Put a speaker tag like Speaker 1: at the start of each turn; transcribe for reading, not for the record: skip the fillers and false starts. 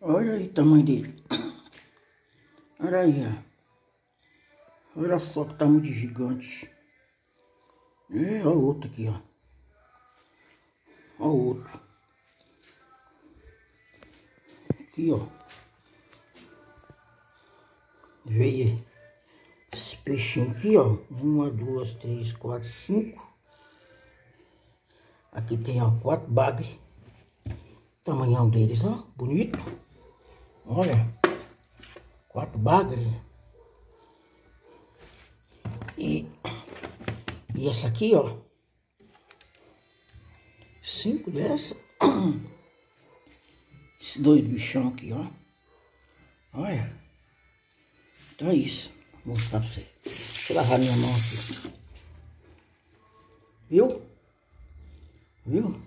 Speaker 1: Olha aí o tamanho dele. Olha aí, ó. Olha só que tamanho de gigante. Olha o outro aqui, ó. Olha o outro. Aqui, ó. Veio esse peixinho aqui, ó. 1, 2, 3, 4, 5. Aqui tem, ó, 4 bagres. Tamanhão deles, ó. Bonito. Olha. 4 bagres. E essa aqui, ó. 5 dessa. Esses 2 bichão aqui, ó. Olha. Então é isso. Vou mostrar pra você. Deixa eu lavar minha mão aqui. Viu? Viu?